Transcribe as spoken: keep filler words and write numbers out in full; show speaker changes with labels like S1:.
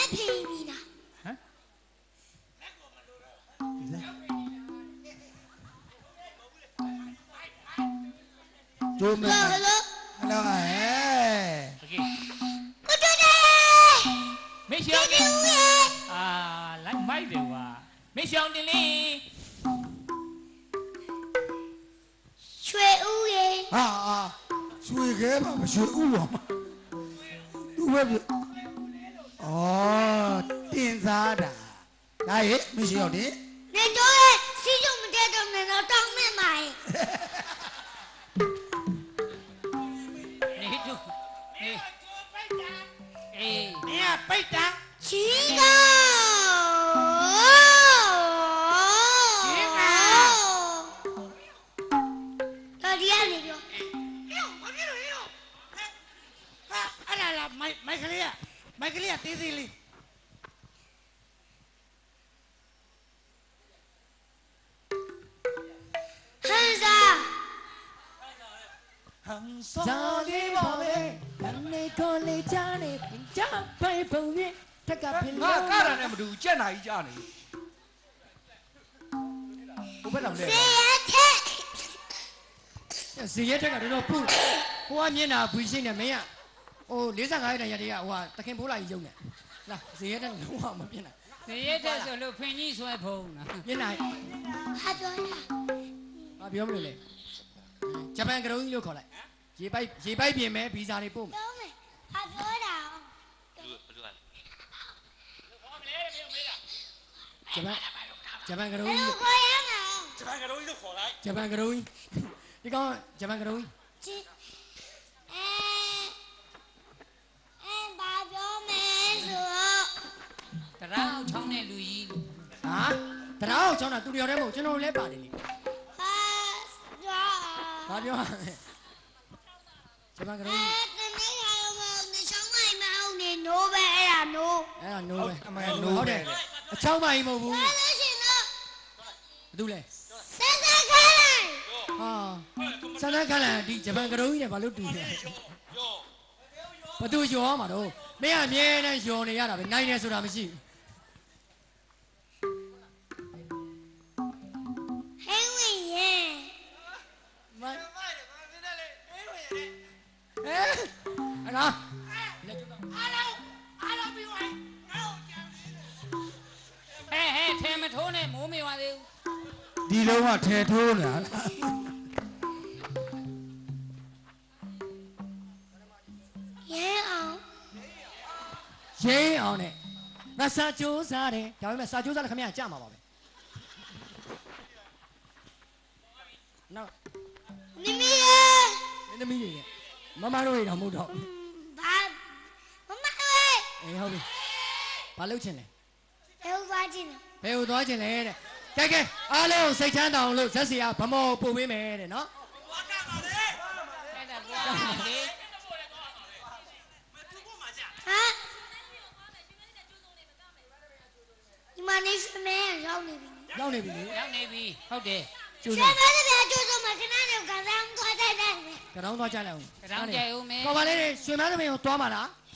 S1: လက်ဖေးပြီလားဟမ်
S2: ကျိုးမယ်ဟယ်လိုဟယ်လိုဟဲ့โอเคကိုတူတယ်မေရှောင်းတင်အာလိုက်မိုက်တယ်ကွာမေရှောင်းတင်လေးရွှေဦးရေဟာဟာရွှေခဲပါမရွှေဦးပါသူ့ဘက်အော်တင်စားတာဒါရဲ့မေရှောင်းတင်နေတော့စီးစုံမတဲ့တော့နေတော့တောင်းမဲ့မှာနေတို့နေအေးနေကပိတ်တာချီကောချီကောတော်ဒီရနေပြောဟဲ့ဘာဖြစ်လို့လဲဟာအဲ့ဒါလားမိုက်မိုက်ကလေးอ่ะမိုက်ကလေးอ่ะတေးသေးလေးဟန်စာဟန်စာလေးပါပဲအနေကိုလေးချာနေကြပိုင်ပုံရင်တက်ကပင်ငါကတာနဲ့မတူကြက်နာကြီးကြားနေဘုဘက်တော်လဲစီရက်ထက်စီရက်ထက်ကတော့ပူဟိုကမျက်နှာဘူးရှိနေမင်းကဟို၄၅ရက်တည်းရတဲ့ကဟိုကတခင်ဖိုးလာကြီးရုံနေလားစီရက်ထက်လုံးဝမပြင်းနိုင်စီရက်ထက်ဆိုလို့ဖင်ကြီးဆွဲဖုံးလားမျက်နှာဟာပြောတာဘာပြောမလို့လဲဂျပန်ကရုံးကြီးလို့ခေါ်လိုက်ရေပိုက်ရေပိုက်ပြင်မယ်ဗီဇာတွေပို့မယ်ပြောမယ်ဟာပြောတာဂျပန်ဂျပန်ကရုံးကြီးခေါ်ရမှာဂျပန်ကရုံးကြီးလို့ခေါ်လိုက်ဂျပန်ကရုံးကြီးဒီကောင်ဂျပန်ကရုံးကြီးအဲအဲဘာပြောမယ်ဆိုတော့တရားချောင်းတဲ့လူကြီးဟာတရားချောင်းတာသူတယောက်တည်းမဟုတ်ကျွန်တော်လည်းပါတယ်လေဟာဘာပြောဂျပန်ကရုံးကြီးတမီးရောမနေချောင်းမိုင်မအောင်နေနိုးပဲအဲ့ဒါနိုးအဲ့ဒါနိုးပဲအမှန်နိုးဟုတ်တယ်အချောင်းမိုင်မဟုတ်ဘူးဘာလို့ရှင်တော့ဘာလို့လဲစန်းစန်းခန်းလိုက်ဟာစန်းစန်းခန်းလိုက်ဒီဂျပန်ကရုံးကြီးနဲ့ဘာလို့တူလဲဘာသူရောမှာတော့မင်းအမြဲတမ်းယောနေရတာပဲနိုင်နေဆိုတာမရှိဟဲဝင်ရဲ့မဟဲအဲ့ဒါအားလုံးအားလုံးပြီးသွားဟဲ့ဟဲ့ထဲမထိုးနဲ့မိုးမေပါသေးဘူးဒီလုံးကထဲထိုးနေတာရဲအောင်ရဲအောင်နဲ့ငါစာကြိုးစားတယ်ဒါပေမဲ့စာကြိုးစားတယ်ခင်ဗျာကြမှာပါပဲနောက်နိမီရေနိမီရေမမတို့ရေတော့မဟုတ်တော့ဘာမမတို့အေးဟုတ်ပြီဘာလုပ်ချင်လဲဘယ်ဟိုသွားချင်လဲဘယ်ဟိုသွားချင်လဲတဲ့ကဲကဲအားလုံးစိတ်ချမ်းတောင်လို့ဇက်စီကဗမောပို့ပေးမယ်တဲ့နော်သွားကြပါလေအဲ့ဒါသွားပါလေဟာဒီမနေ့စမဲရောက်နေပြီရောက်နေပြီလေရောက်နေပြီဟုတ်တယ်ကျိုးစမဲတဲ့ကျိုးစမခဏနဲ့ကံဆောင်သွားကြတယ်ကံဆောင်သွားကြလိုက်အောင်ကံဆောင်ကြအောင်မယ်ခေါ်ပါလေရွှေမန်းသမီးကိုသွားပါလား